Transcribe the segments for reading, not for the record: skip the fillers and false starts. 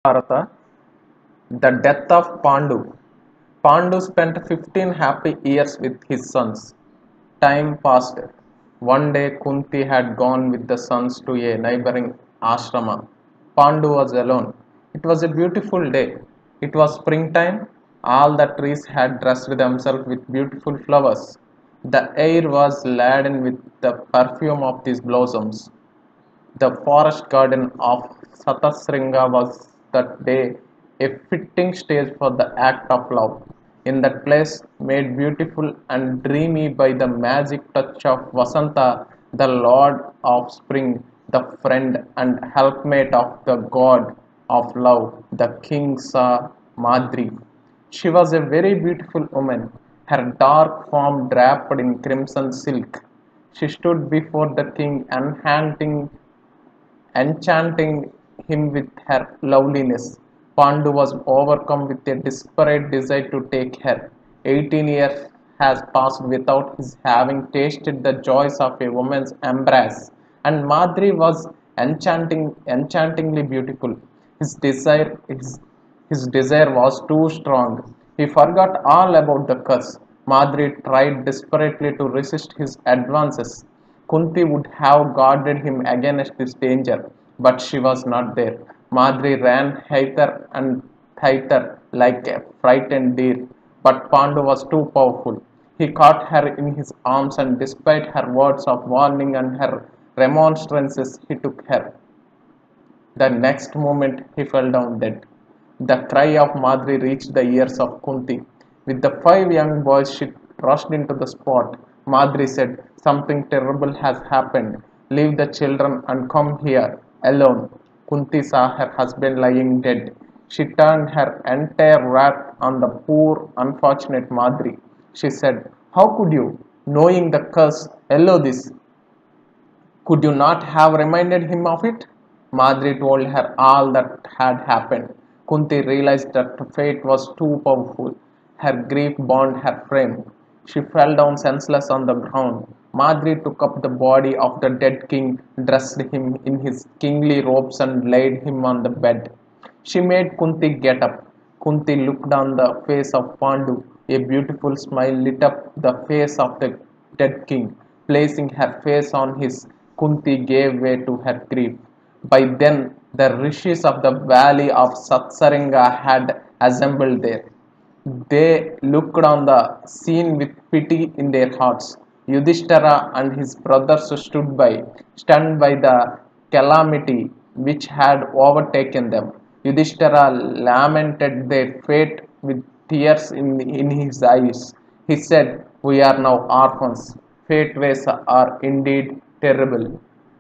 Mahabharata, the death of Pandu. Pandu spent 15 happy years with his sons. Time passed. One day Kunti had gone with the sons to a neighboring ashrama. Pandu was alone. It was a beautiful day. It was springtime. All the trees had dressed themselves with beautiful flowers. The air was laden with the perfume of these blossoms. The forest garden of Satasringa was that day a fitting stage for the act of love. In that place, made beautiful and dreamy by the magic touch of Vasanta, the lord of spring, the friend and helpmate of the god of love, the king saw Madri. She was a very beautiful woman, her dark form draped in crimson silk. She stood before the king, enchanting him with her loveliness. Pandu was overcome with a desperate desire to take her. 18 years has passed without his having tasted the joys of a woman's embrace, and Madri was enchantingly beautiful. His desire was too strong. He forgot all about the curse. Madri tried desperately to resist his advances. Kunti would have guarded him against this danger, but she was not there. Madri ran hither and thither like a frightened deer, but Pandu was too powerful. He caught her in his arms, and despite her words of warning and her remonstrances, he took her. The next moment he fell down dead. The cry of Madri reached the ears of Kunti. With the 5 young boys, she rushed into the spot. Madri said, "Something terrible has happened. Leave the children and come here alone." Kunti saw her husband lying dead. She turned her entire wrath on the poor, unfortunate Madri. She said, "How could you, knowing the curse, allow this? Could you not have reminded him of it?" Madri told her all that had happened. Kunti realized that fate was too powerful. Her grief bound her frame. She fell down senseless on the ground. Madri took up the body of the dead king, dressed him in his kingly robes, and laid him on the bed. She made Kunti get up. Kunti looked on the face of Pandu. A beautiful smile lit up the face of the dead king. Placing her face on his, Kunti gave way to her grief. By then, the rishis of the valley of Satsaringa had assembled there. They looked on the scene with pity in their hearts. Yudhishthira and his brothers stood by, stunned by the calamity which had overtaken them. Yudhishthira lamented their fate with tears in his eyes. He said, "We are now orphans. Fate ways are indeed terrible."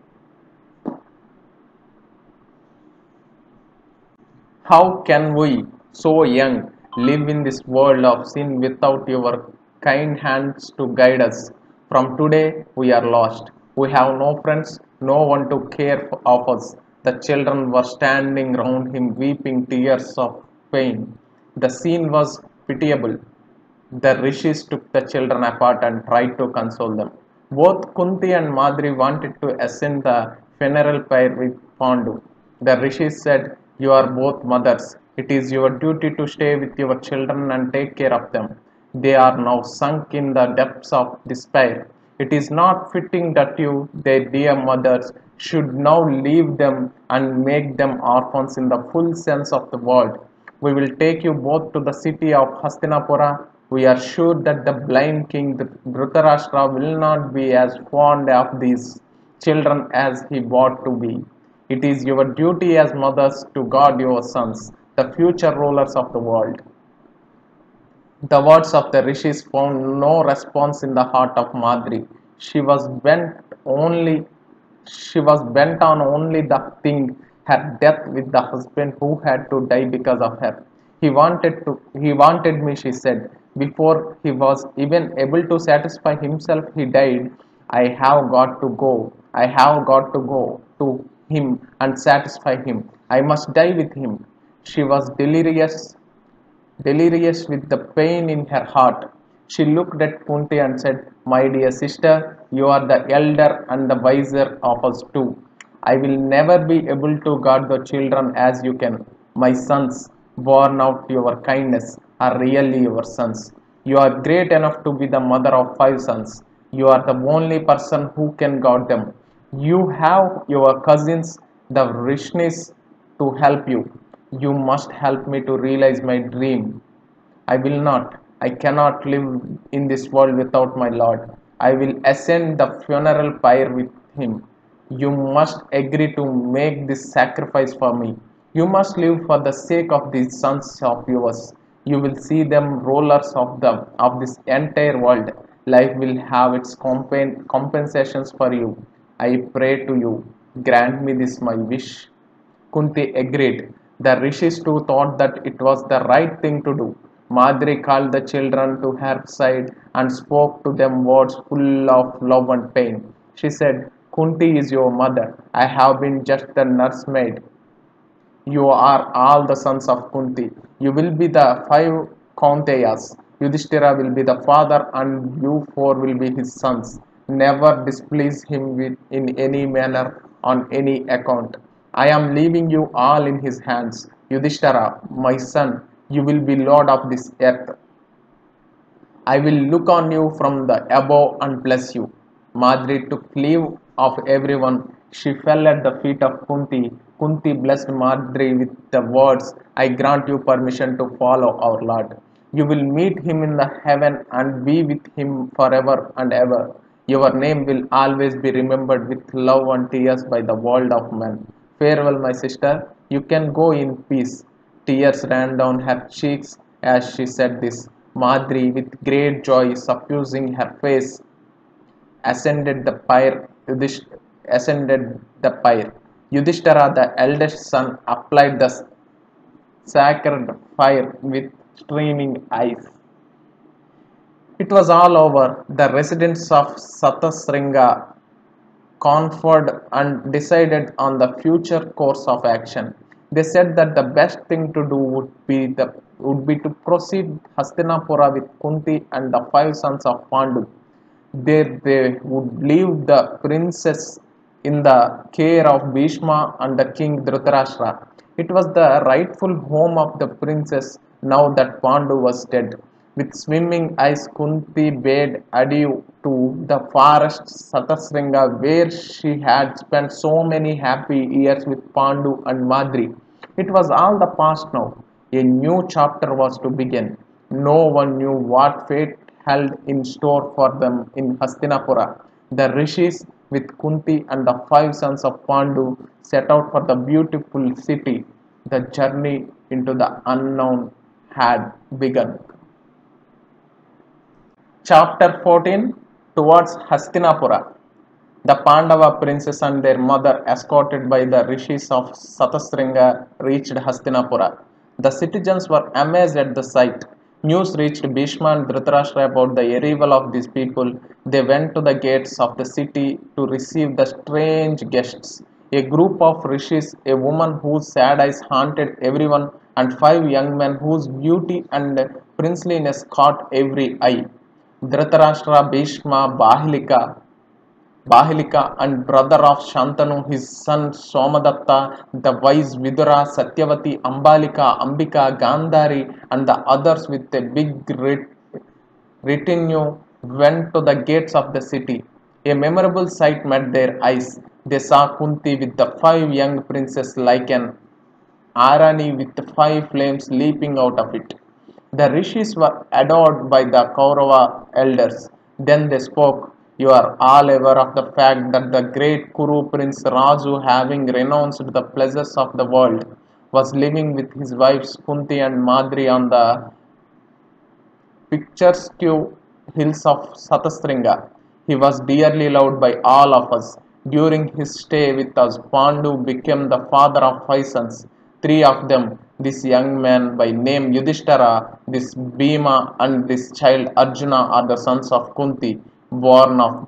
How can we, so young, live in this world of sin without your kind hands to guide us? From today, we are lost. We have no friends, no one to care of us. The children were standing round him, weeping tears of pain. The scene was pitiable. The rishis took the children apart and tried to console them. Both Kunti and Madri wanted to ascend the funeral pyre with Pandu. The rishis said, "You are both mothers. It is your duty to stay with your children and take care of them. They are now sunk in the depths of despair. It is not fitting that you, their dear mothers, should now leave them and make them orphans in the full sense of the word. We will take you both to the city of Hastinapura. We are sure that the blind king Dhritarashtra will not be as fond of these children as he ought to be. It is your duty as mothers to guard your sons, the future rulers of the world." The words of the rishis found no response in the heart of Madri. She was bent only she was bent on only the thing, her death with the husband who had to die because of her. He wanted me, she said. Before he was even able to satisfy himself, he died. I have got to go. I have got to go to him and satisfy him. I must die with him. She was delirious with the pain in her heart. She looked at Kunti and said, "My dear sister, you are the elder and the wiser of us two. I will never be able to guard the children as you can. My sons, born out your kindness, are really your sons. You are great enough to be the mother of 5 sons. You are the only person who can guard them. You have your cousins, the Rishnis, to help you. You must help me to realize my dream. I will not. I cannot live in this world without my Lord. I will ascend the funeral pyre with him. You must agree to make this sacrifice for me. You must live for the sake of these sons of yours. You will see them rulers of this entire world. Life will have its compensations for you. I pray to you. Grant me this my wish. Kunti agreed. The rishis too thought that it was the right thing to do. Madri called the children to her side and spoke to them words full of love and pain. She said, Kunti is your mother. I have been just a nursemaid. You are all the sons of Kunti. You will be the 5 Kaunteyas. Yudhishthira will be the father, and you 4 will be his sons. Never displease him in any manner on any account. I am leaving you all in his hands. Yudhishthira, my son, you will be lord of this earth. I will look on you from the above and bless you. Madri took leave of everyone. She fell at the feet of Kunti. Kunti blessed Madri with the words, I grant you permission to follow our Lord. You will meet him in the heaven and be with him forever and ever. Your name will always be remembered with love and tears by the world of men. Farewell, my sister. You can go in peace. Tears ran down her cheeks as she said this. Madri, with great joy suffusing her face, ascended the pyre. Ascended the pyre. Yudhishthira, the eldest son, applied the sacred fire with streaming eyes. It was all over. The residents of Satasringa conferred and decided on the future course of action. They said that the best thing to do would be to proceed Hastinapura with Kunti and the 5 sons of Pandu. There they would leave the princess in the care of Bhishma and the king Dhritarashtra. It was the rightful home of the princess now that Pandu was dead. With swimming eyes, Kunti bade adieu to the forest Satasringa where she had spent so many happy years with Pandu and Madri. It was all the past now. A new chapter was to begin. No one knew what fate held in store for them in Hastinapura. The rishis, with Kunti and the 5 sons of Pandu, set out for the beautiful city. The journey into the unknown had begun. Chapter 14, Towards Hastinapura. The Pandava princes and their mother, escorted by the rishis of Satasringa, reached Hastinapura. The citizens were amazed at the sight. News reached Bhishma and Dhritarashtra about the arrival of these people. They went to the gates of the city to receive the strange guests. A group of rishis, a woman whose sad eyes haunted everyone, and 5 young men whose beauty and princeliness caught every eye. Dhritarashtra, Bhishma, Bahilika and brother of Shantanu, his son Somadatta, the wise Vidura, Satyavati, Ambalika, Ambika, Gandhari, and the others with a big retinue went to the gates of the city. A memorable sight met their eyes. They saw Kunti with the 5 young princes like an Arani with 5 flames leaping out of it. The rishis were adored by the Kaurava elders. Then they spoke. You are all aware of the fact that the great Kuru prince Raju, having renounced the pleasures of the world, was living with his wives Kunti and Madri on the picturesque hills of Satasringa. He was dearly loved by all of us. During his stay with us, Pandu became the father of 5 sons. 3 of them, this young man by name Yudhishthira, this Bhima, and this child Arjuna, are the sons of Kunti, born of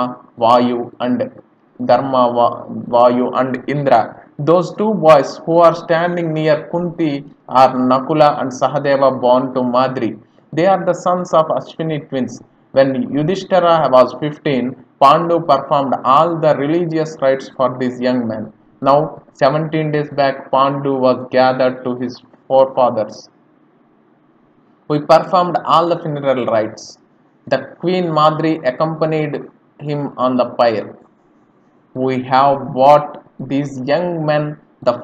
Vayu and Indra. Those 2 boys who are standing near Kunti are Nakula and Sahadeva, born to Madri. They are the sons of Ashwini twins. When Yudhishthira was 15, Pandu performed all the religious rites for this young man. Now, 17 days back, Pandu was gathered to his forefathers. We performed all the funeral rites. The Queen Madri accompanied him on the pyre. We have brought these young men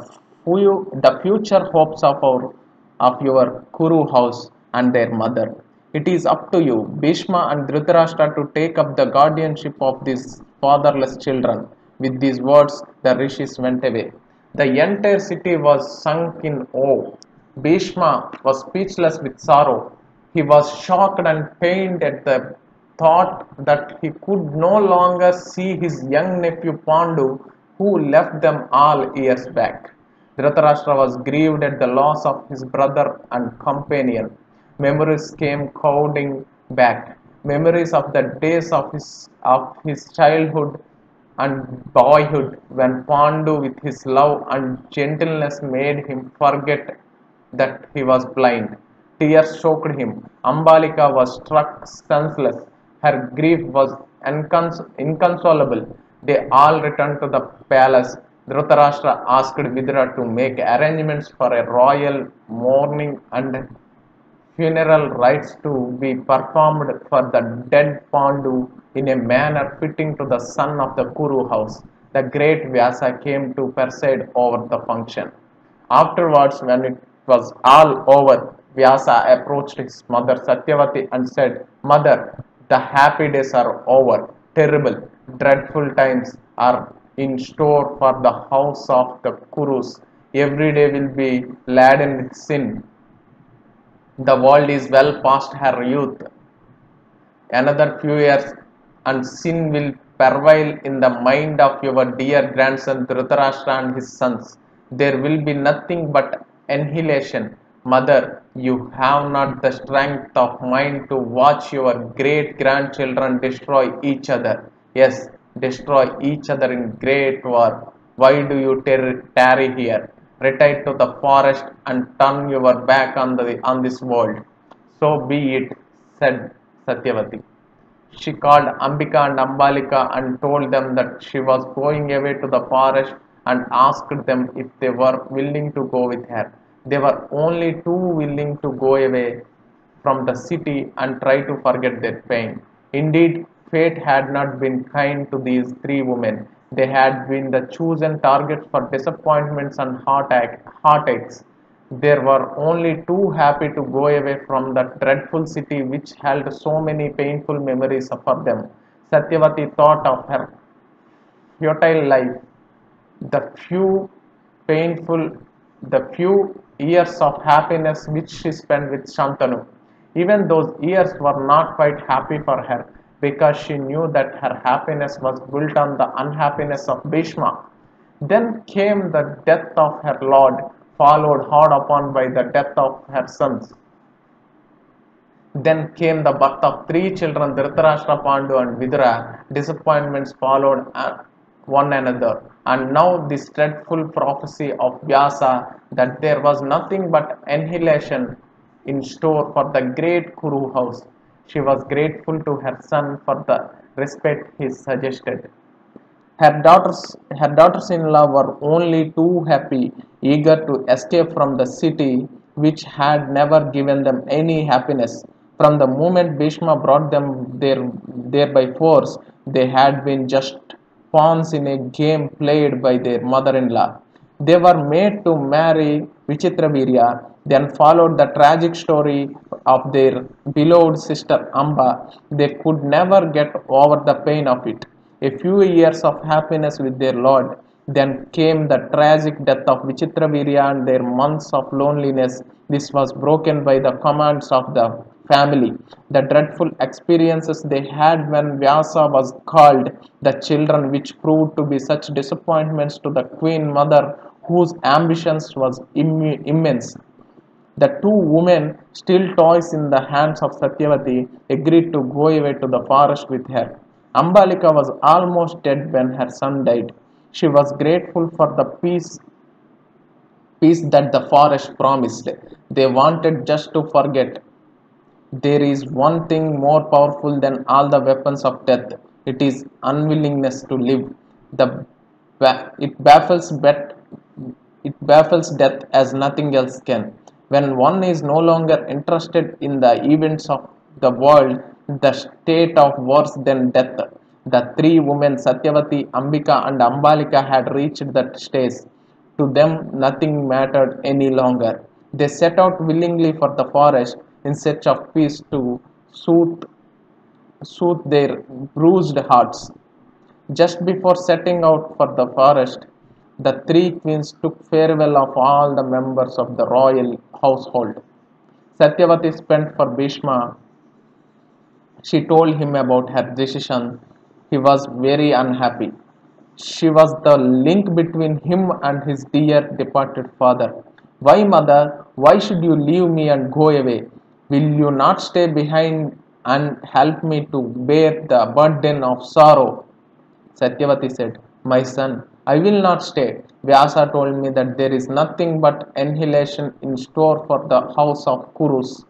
the future hopes of your Kuru house and their mother. It is up to you, Bhishma and Dhritarashtra, to take up the guardianship of these fatherless children. With these words, the rishis went away. The entire city was sunk in awe. Bhishma was speechless with sorrow. He was shocked and pained at the thought that he could no longer see his young nephew Pandu, who left them all years back. Dhritarashtra was grieved at the loss of his brother and companion. Memories came crowding back. Memories of the days of his childhood and boyhood, when Pandu, with his love and gentleness, made him forget that he was blind. Tears choked him. Ambalika was struck senseless. Her grief was inconsolable. They all returned to the palace. Dhritarashtra asked Vidura to make arrangements for a royal mourning and funeral rites to be performed for the dead Pandu in a manner fitting to the son of the Kuru house. The great Vyasa came to preside over the function. Afterwards, when it was all over, Vyasa approached his mother Satyavati and said, "Mother, the happy days are over. Terrible, dreadful times are in store for the house of the Kurus. Every day will be laden with sin. The world is well past her youth. Another few years and sin will prevail in the mind of your dear grandson Dhritarashtra and his sons. There will be nothing but annihilation. Mother, you have not the strength of mind to watch your great grandchildren destroy each other. Yes, destroy each other in great war. Why do you tarry here? Retire to the forest and turn your back on this world." "So be it," said Satyavati. She called Ambika and Ambalika and told them that she was going away to the forest, and asked them if they were willing to go with her. They were only too willing to go away from the city and try to forget their pain. Indeed, fate had not been kind to these three women. They had been the chosen targets for disappointments and heartaches. They were only too happy to go away from that dreadful city which held so many painful memories for them. Satyavati thought of her futile life, the painful, few years of happiness which she spent with Shantanu. Even those years were not quite happy for her, because she knew that her happiness was built on the unhappiness of Bhishma. Then came the death of her lord, followed hard upon by the death of her sons. Then came the birth of three children, Dhritarashtra, Pandu, and Vidura. Disappointments followed one another. And now this dreadful prophecy of Vyasa that there was nothing but annihilation in store for the great Kuru house. She was grateful to her son for the respect he suggested. Her daughters-in-law were only too happy, eager to escape from the city which had never given them any happiness. From the moment Bhishma brought them there by force, they had been just pawns in a game played by their mother-in-law. They were made to marry Vichitravirya. Then followed the tragic story of their beloved sister Amba. They could never get over the pain of it. A few years of happiness with their lord. Then came the tragic death of Vichitravirya and their months of loneliness. This was broken by the commands of the family. The dreadful experiences they had when Vyasa was called, the children, which proved to be such disappointments to the queen mother, whose ambitions was immense. The two women, still toys in the hands of Satyavati, agreed to go away to the forest with her. Ambalika was almost dead when her son died. She was grateful for the peace that the forest promised. They wanted just to forget. There is one thing more powerful than all the weapons of death. It is unwillingness to live. The It baffles death as nothing else can. When one is no longer interested in the events of the world, the state of worse than death. The three women Satyavati, Ambika, and Ambalika had reached that stage. To them, nothing mattered any longer. They set out willingly for the forest in search of peace to soothe, soothe their bruised hearts. Just before setting out for the forest, the three queens took farewell of all the members of the royal household. Satyavati spent for Bhishma. She told him about her decision. He was very unhappy. She was the link between him and his dear departed father. Why, mother? Why should you leave me and go away? Will you not stay behind and help me to bear the burden of sorrow? Satyavati said, my son, I will not stay. Vyasa told me that there is nothing but annihilation in store for the house of Kurus.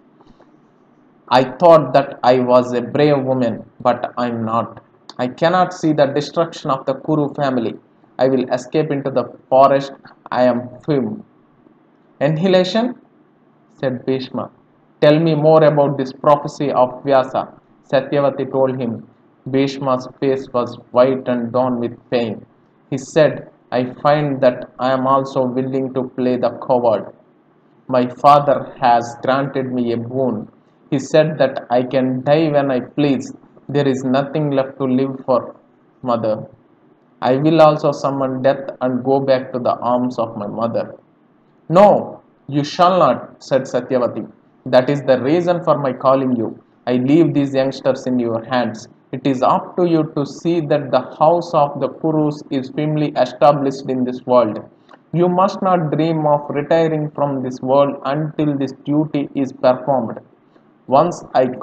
I thought that I was a brave woman, but I am not. I cannot see the destruction of the Kuru family. I will escape into the forest. I am firm. Annihilation? Said Bhishma. Tell me more about this prophecy of Vyasa. Satyavati told him. Bhishma's face was white and drawn with pain. He said, I find that I am also willing to play the coward. My father has granted me a boon. He said that I can die when I please. There is nothing left to live for, mother. I will also summon death and go back to the arms of my mother. No, you shall not, said Satyavati. That is the reason for my calling you. I leave these youngsters in your hands. It is up to you to see that the house of the Kurus is firmly established in this world. You must not dream of retiring from this world until this duty is performed. Once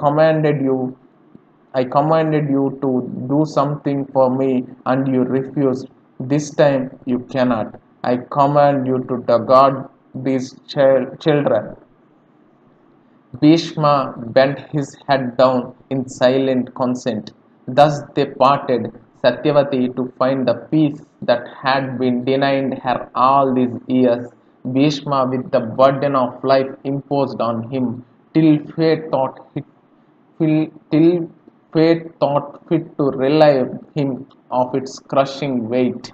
I commanded you to do something for me and you refused. This time you cannot. I command you to guard these children. Bhishma bent his head down in silent consent. Thus they parted, Satyavati to find the peace that had been denied her all these years, Bhishma with the burden of life imposed on him, till fate thought fit to relieve him of its crushing weight.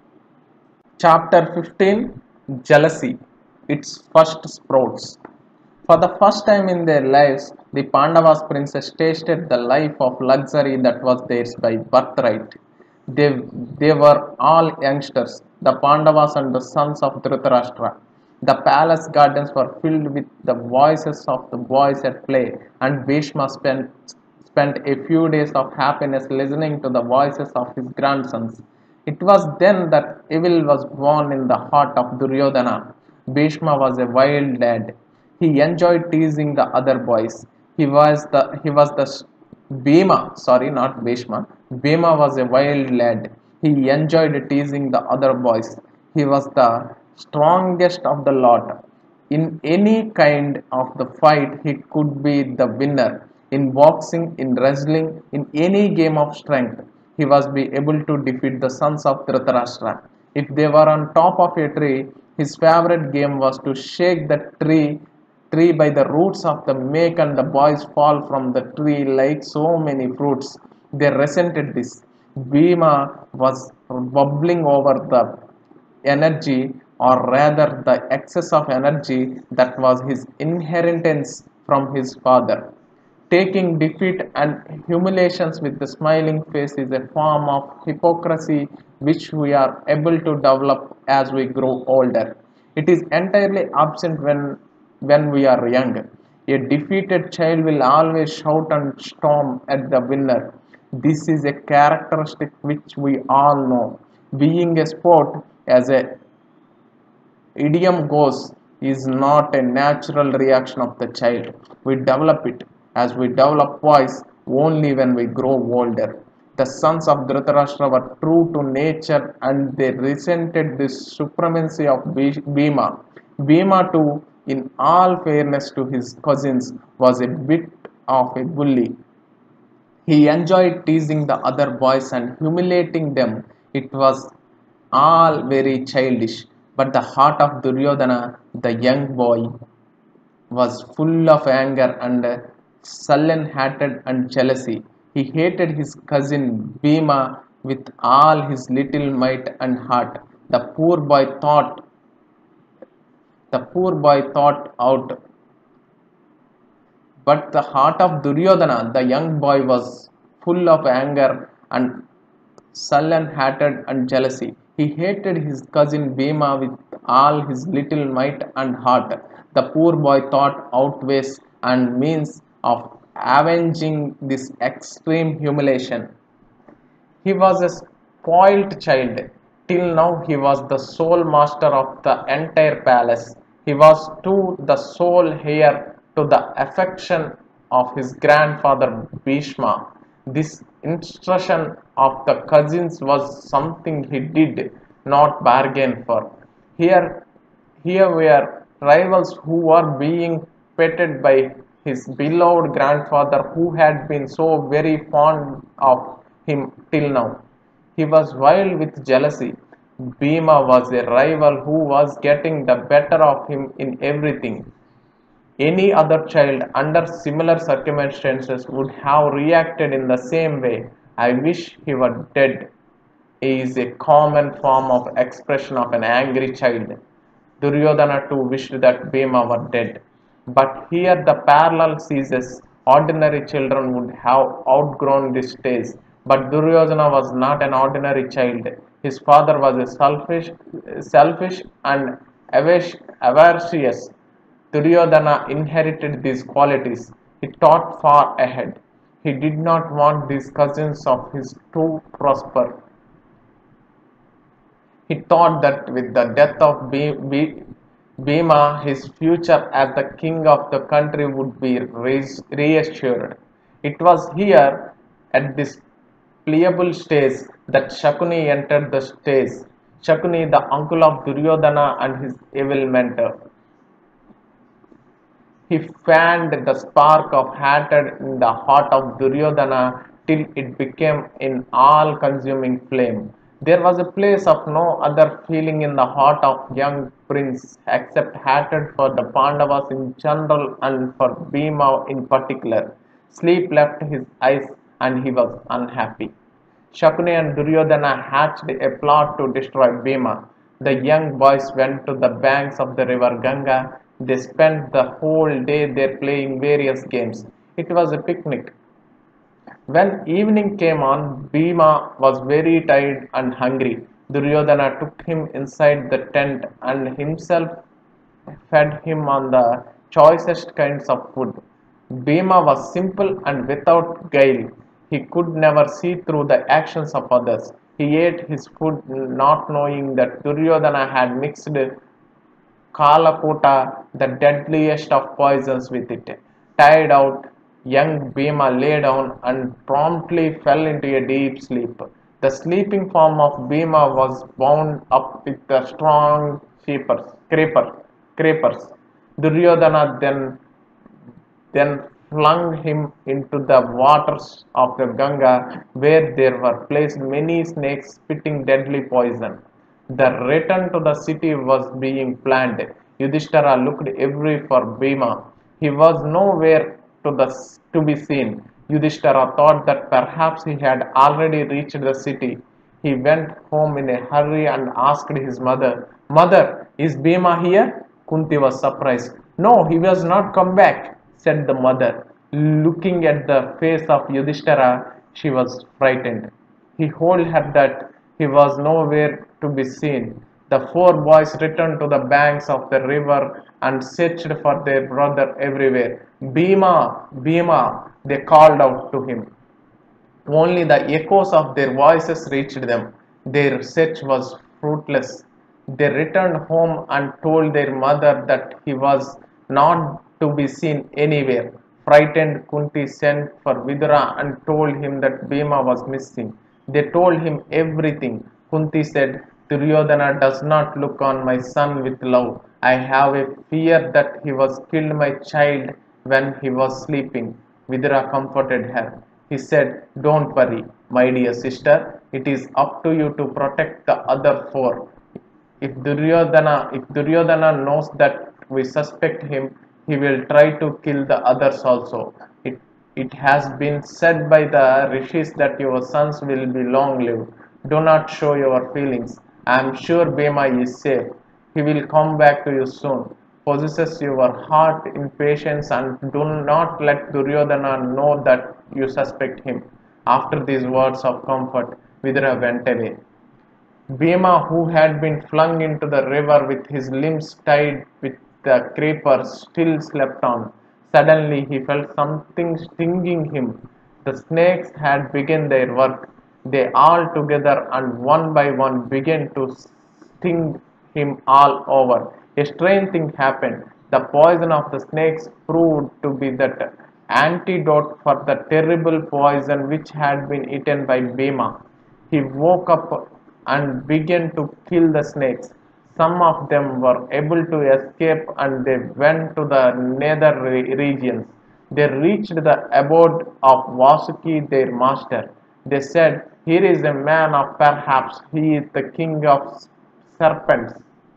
Chapter 15, Jealousy, its first sprouts. For the first time in their lives, the Pandavas' princess tasted the life of luxury that was theirs by birthright. They were all youngsters, the Pandavas and the sons of Dhritarashtra. The palace gardens were filled with the voices of the boys at play, and Bhishma spent a few days of happiness listening to the voices of his grandsons. It was then that evil was born in the heart of Duryodhana. Bhishma was a wild lad. He enjoyed teasing the other boys. He was the Bhima, sorry, not Bhishma. Bhima was a wild lad. He enjoyed teasing the other boys. He was the strongest of the lot. In any kind of the fight, he could be the winner. In boxing, in wrestling, in any game of strength, he was be able to defeat the sons of Dhritarashtra. If they were on top of a tree, his favorite game was to shake the tree by the roots of the make and the boys fall from the tree like so many fruits. They resented this. Bhima was bubbling over the energy, or rather the excess of energy that was his inheritance from his father. Taking defeat and humiliations with the smiling face is a form of hypocrisy which we are able to develop as we grow older. It is entirely absent when we are young. A defeated child will always shout and storm at the winner. This is a characteristic which we all know. Being a sport, as a idiom goes, is not a natural reaction of the child. We develop it as we develop voice only when we grow older. The sons of Dhritarashtra were true to nature and they resented the supremacy of Bhima. Bhima, too, in all fairness to his cousins, was a bit of a bully. He enjoyed teasing the other boys and humiliating them. It was all very childish, but the heart of Duryodhana, the young boy, was full of anger and sullen hatred and jealousy. He hated his cousin Bhima with all his little might and heart. The poor boy thought out, but the heart of Duryodhana, the young boy, was full of anger and sullen hatred and jealousy. He hated his cousin Bhima with all his little might and heart. The poor boy thought out ways and means of avenging this extreme humiliation. He was a spoilt child. Till now he was the sole master of the entire palace. He was too the sole heir to the affection of his grandfather Bhishma. This instruction of the cousins was something he did not bargain for. Here, here were rivals who were being petted by his beloved grandfather who had been so very fond of him till now. He was wild with jealousy. Bhima was a rival who was getting the better of him in everything. Any other child under similar circumstances would have reacted in the same way. I wish he were dead is a common form of expression of an angry child. Duryodhana too wished that Bhima were dead. But here the parallel ceases. Ordinary children would have outgrown this stage. But Duryodhana was not an ordinary child. His father was a selfish and avaricious. Duryodhana inherited these qualities. He thought far ahead. He did not want these cousins of his to prosper. He thought that with the death of Bhima, his future as the king of the country would be reassured. It was here, at this pliable stage, that Shakuni entered the stage. Shakuni, the uncle of Duryodhana and his evil mentor. He fanned the spark of hatred in the heart of Duryodhana till it became an all-consuming flame. There was a place of no other feeling in the heart of young prince except hatred for the Pandavas in general and for Bhima in particular. Sleep left his eyes and he was unhappy. Shakuni and Duryodhana hatched a plot to destroy Bhima. The young boys went to the banks of the river Ganga. They spent the whole day there playing various games. It was a picnic. When evening came on, Bhima was very tired and hungry. Duryodhana took him inside the tent and himself fed him on the choicest kinds of food. Bhima was simple and without guile. He could never see through the actions of others. He ate his food not knowing that Duryodhana had mixed Kalakota, the deadliest of poisons, with it. Tired out, young Bhima lay down and promptly fell into a deep sleep. The sleeping form of Bhima was bound up with the strong creepers. Duryodhana then flung him into the waters of the Ganga, where there were placed many snakes spitting deadly poison. The return to the city was being planned. Yudhishthira looked everywhere for Bhima. He was nowhere to be seen. Yudhishthira thought that perhaps he had already reached the city. He went home in a hurry and asked his mother, "Mother, is Bhima here?" Kunti was surprised. "No, he has not come back," said the mother. Looking at the face of Yudhishthira, she was frightened. He told her that he was nowhere to be seen. The four boys returned to the banks of the river and searched for their brother everywhere. "Bhima, Bhima," they called out to him. Only the echoes of their voices reached them. Their search was fruitless. They returned home and told their mother that he was not to be seen anywhere. Frightened, Kunti sent for Vidura and told him that Bhima was missing. They told him everything. Kunti said, "Duryodhana does not look on my son with love. I have a fear that he was killed my child when he was sleeping." Vidura comforted her. He said, "Don't worry, my dear sister. It is up to you to protect the other four. If Duryodhana knows that we suspect him, he will try to kill the others also. It has been said by the rishis that your sons will be long lived. Do not show your feelings. I am sure Bhima is safe. He will come back to you soon. Possess your heart in patience and do not let Duryodhana know that you suspect him. After these words of comfort, Vidura went away. Bhima, who had been flung into the river with his limbs tied with the creepers, still slept on. Suddenly he felt something stinging him. The snakes had begun their work. They all together and one by one began to sting him all over. A strange thing happened. The poison of the snakes proved to be the antidote for the terrible poison which had been eaten by Bhima. He woke up and began to kill the snakes. Some of them were able to escape and they went to the nether regions. They reached the abode of Vasuki, their master. They said, "Here is a man of perhaps he is the king of serpents.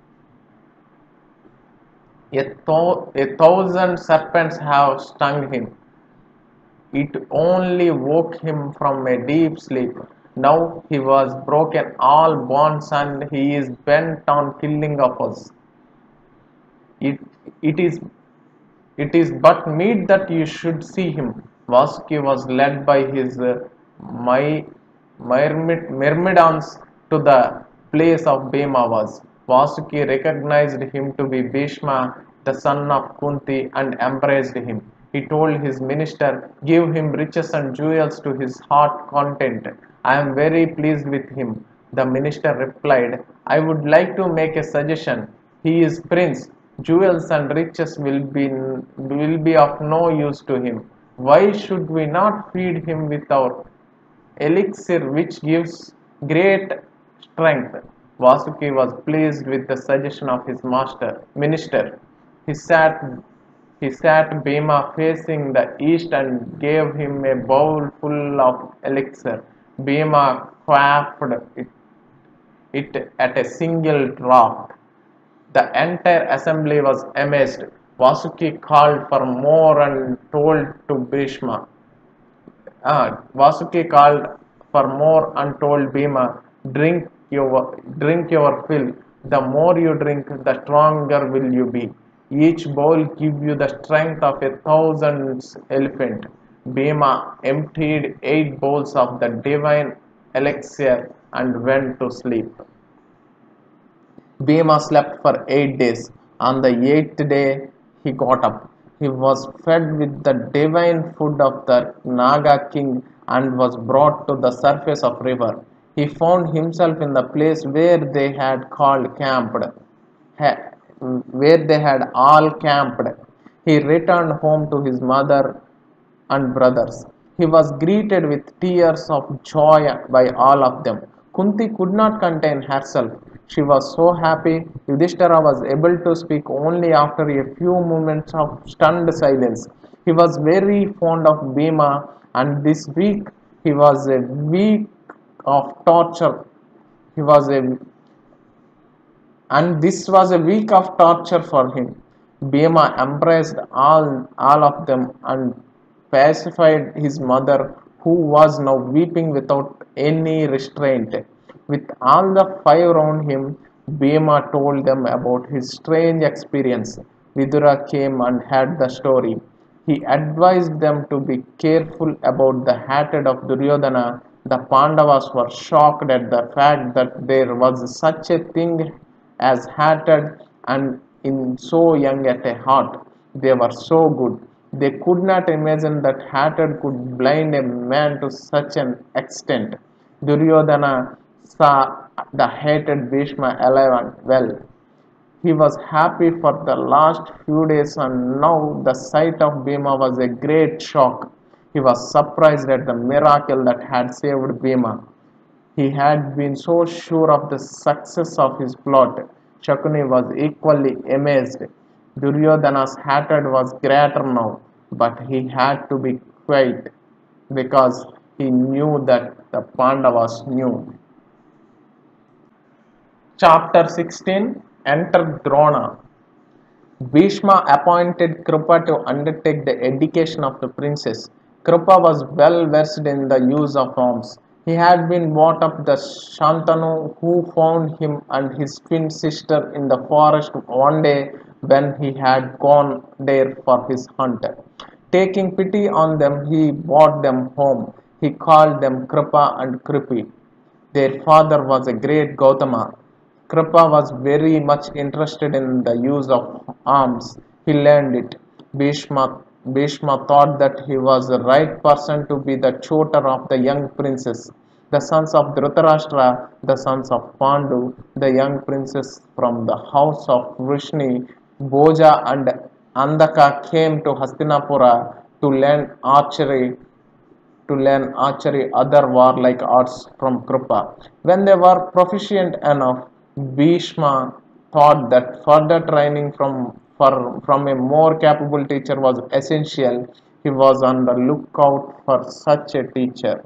A thousand serpents have stung him. It only woke him from a deep sleep. Now he was broken all bonds and he is bent on killing of us. It, it is it is but meet that you should see him." Vasuki was led by his myrmidons to the place of Bhima was. Vasuki recognized him to be Bhishma, the son of Kunti, and embraced him. He told his minister, "Give him riches and jewels to his heart content. I am very pleased with him." The minister replied, "I would like to make a suggestion. He is prince. Jewels and riches will be of no use to him. Why should we not feed him with our elixir which gives great strength?" Vasuki was pleased with the suggestion of his minister. He sat he sat Bhima facing the east and gave him a bowl full of elixir. Bhima quaffed it at a single draught. The entire assembly was amazed. Vasuki called for more and told to Bhishma. Vasuki called for more and told Bhima, drink your fill. The more you drink, the stronger will you be. Each bowl give you the strength of 1,000 elephant." Bhima emptied 8 bowls of the divine elixir and went to sleep. Bhima slept for 8 days. On the eighth day he got up. He was fed with the divine food of the Naga king and was brought to the surface of river. He found himself in the place where they had all camped. He returned home to his mother and brothers. He was greeted with tears of joy by all of them. Kunti could not contain herself. She was so happy. Yudhishthira was able to speak only after a few moments of stunned silence. He was very fond of Bhima, and this week he was a week of torture. He was a and this was a week of torture for him. Bhima embraced all of them and pacified his mother, who was now weeping without any restraint. With all the five around him, Bhima told them about his strange experience. Vidura came and heard the story. He advised them to be careful about the hatred of Duryodhana. The Pandavas were shocked at the fact that there was such a thing as hatred, and in so young at a heart. They were so good. They could not imagine that hatred could blind a man to such an extent. Duryodhana saw the hated Bhishma alive and well. He was happy for the last few days, and now the sight of Bhima was a great shock. He was surprised at the miracle that had saved Bhima. He had been so sure of the success of his plot. Shakuni was equally amazed. Duryodhana's hatred was greater now, but he had to be quiet because he knew that the Pandavas knew. Chapter 16. Enter Drona. Bhishma appointed Kripa to undertake the education of the princess. Kripa was well versed in the use of arms. He had been brought up the Shantanu who found him and his twin sister in the forest one day when he had gone there for his hunt. Taking pity on them, he brought them home. He called them Kripa and Kripi. Their father was a great Gautama. Kripa was very much interested in the use of arms. He learned it. Bhishma thought that he was the right person to be the tutor of the young princes. The sons of Dhritarashtra, the sons of Pandu, the young princes from the house of Vrishni, Bhoja and Andaka came to Hastinapura to learn archery, other warlike arts from Kripa. When they were proficient enough, Bhishma thought that further training from a more capable teacher was essential. He was on the lookout for such a teacher.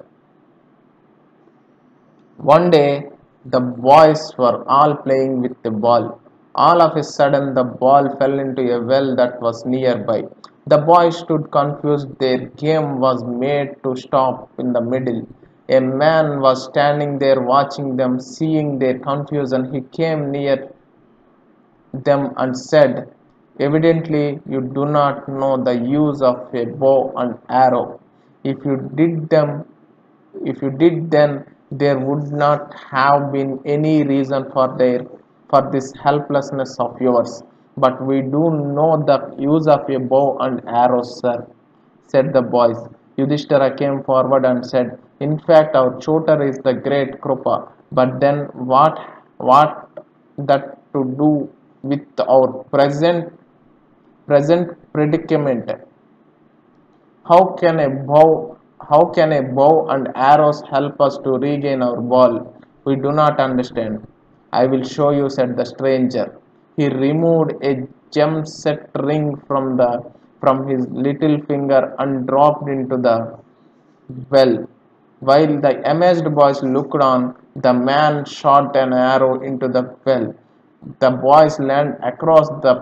One day, the boys were all playing with the ball. All of a sudden, the ball fell into a well that was nearby. The boys stood confused. Their game was made to stop in the middle. A man was standing there watching them. Seeing their confusion, he came near them and said, "Evidently, you do not know the use of a bow and arrow. If you did them if you did, then there would not have been any reason for this helplessness of yours. But we do know the use of a bow and arrows, sir," said the boys. Yudhishthira came forward and said, "In fact, our tutor is the great Krupa. But then what that to do with our present predicament? How can a bow and arrows help us to regain our ball? We do not understand." "I will show you," said the stranger. He removed a gem set ring from his little finger and dropped into the well. While the amazed boys looked on, the man shot an arrow into the well. The boys leaned across the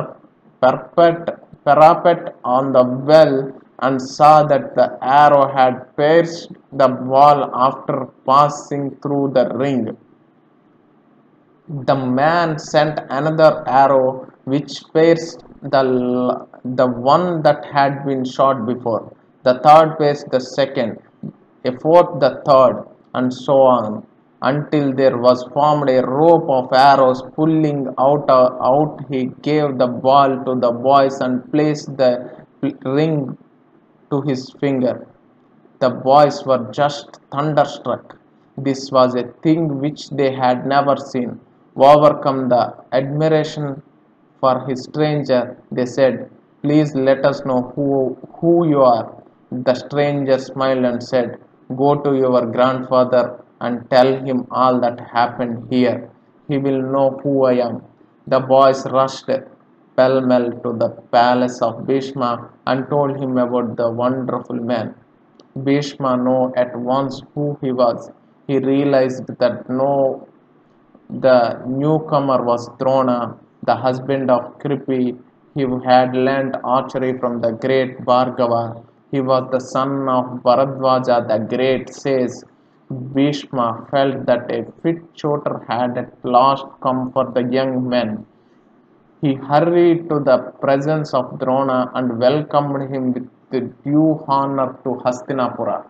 parapet on the well and saw that the arrow had pierced the wall after passing through the ring. The man sent another arrow which pierced the one that had been shot before. The third pierced the second, a fourth the third, and so on, until there was formed a rope of arrows pulling out. He gave the ball to the boys and placed the ring to his finger. The boys were just thunderstruck. This was a thing which they had never seen. Overcome the admiration for his stranger, they said, "Please let us know who you are." The stranger smiled and said, "Go to your grandfather and tell him all that happened here. He will know who I am." The boys rushed pell-mell to the palace of Bhishma and told him about the wonderful man. Bhishma knew at once who he was. He realized that the newcomer was Drona, the husband of Kripi. He had learnt archery from the great Bhargava. He was the son of Bharadwaja, the great sage. Bhishma felt that a fit tutor had at last come for the young men. He hurried to the presence of Drona and welcomed him with due honor to Hastinapura.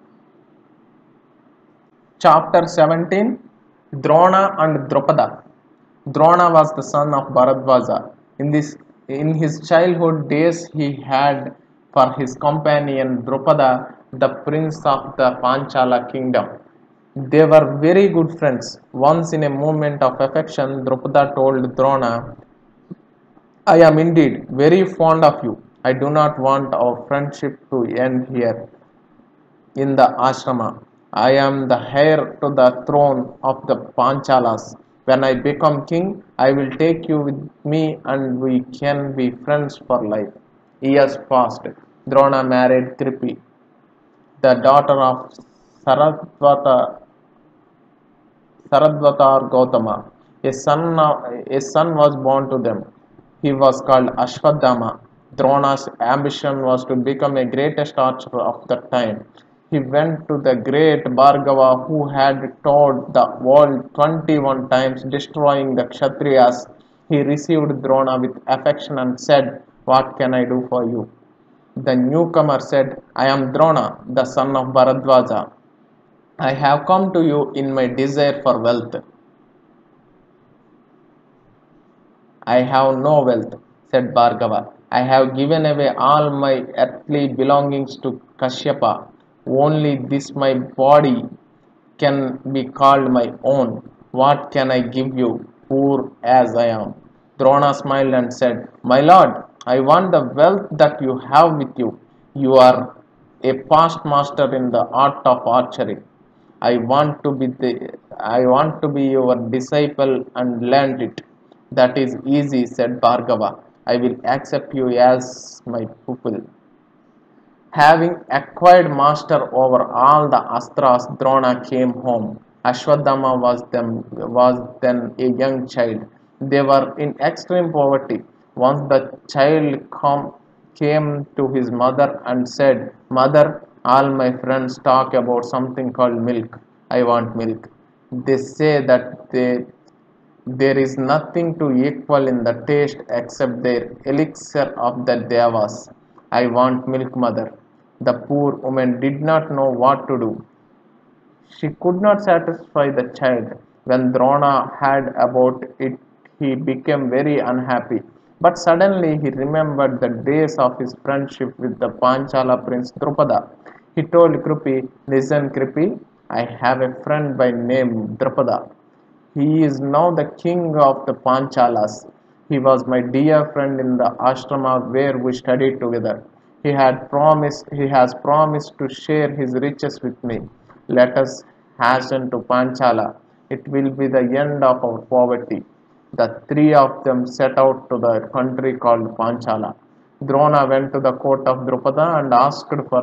Chapter 17. Drona and Drupada. Drona was the son of Bharadwaja. In his childhood days, he had for his companion Drupada, the prince of the Panchala kingdom. They were very good friends. Once, in a moment of affection, Drupada told Drona, "I am indeed very fond of you. I do not want our friendship to end here in the ashrama. I am the heir to the throne of the Panchalas. When I become king, I will take you with me and we can be friends for life." Years passed. Drona married Kripi, the daughter of Saradvata, Saradvata or Gautama. A son was born to them. He was called Ashwadama. Drona's ambition was to become a greatest archer of that time. He went to the great Bhargava who had toured the world 21 times, destroying the Kshatriyas. He received Drona with affection and said, "What can I do for you?" The newcomer said, "I am Drona, the son of Bharadwaja. I have come to you in my desire for wealth." "I have no wealth," said Bhargava. "I have given away all my earthly belongings to Kashyapa. Only this my body can be called my own. What can I give you, poor as I am?" Drona smiled and said, "My lord, I want the wealth that you have with you. You are a past master in the art of archery. I want to be I want to be your disciple and learn it." "That is easy," said Bhargava. "I will accept you as my pupil." Having acquired master over all the astras, Drona came home. Ashwadama was then a young child. They were in extreme poverty. Once the child came to his mother and said, "Mother, all my friends talk about something called milk. I want milk. They say that there is nothing to equal in the taste except their elixir of the devas. I want milk, mother." The poor woman did not know what to do. She could not satisfy the child. When Drona heard about it, he became very unhappy. But suddenly he remembered the days of his friendship with the Panchala prince Drupada. He told Krupi, "Listen, Kripi, I have a friend by name Drupada. He is now the king of the Panchalas. He was my dear friend in the ashrama where we studied together. He has promised to share his riches with me. Let us hasten to Panchala. It will be the end of our poverty." The three of them set out to the country called Panchala. Drona went to the court of Drupada and asked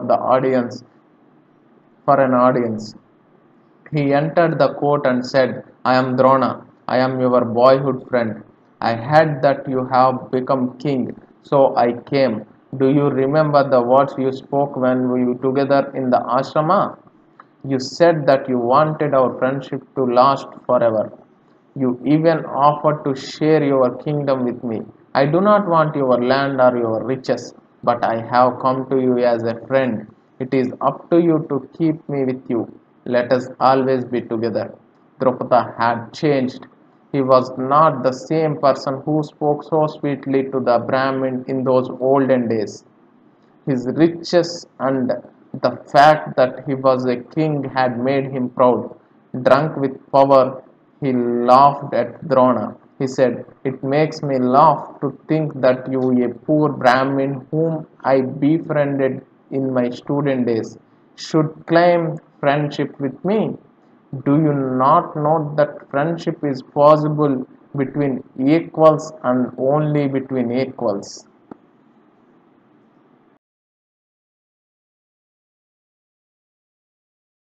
for an audience. He entered the court and said, "I am Drona. I am your boyhood friend. I heard that you have become king, so I came. Do you remember the words you spoke when we were together in the ashrama? You said that you wanted our friendship to last forever. You even offered to share your kingdom with me. I do not want your land or your riches, but I have come to you as a friend. It is up to you to keep me with you. Let us always be together." Drupada had changed. He was not the same person who spoke so sweetly to the Brahmin in those olden days. His riches and the fact that he was a king had made him proud. Drunk with power, he laughed at Drona. He said, "It makes me laugh to think that you, a poor Brahmin whom I befriended in my student days, should claim friendship with me. Do you not know that friendship is possible between equals and only between equals?"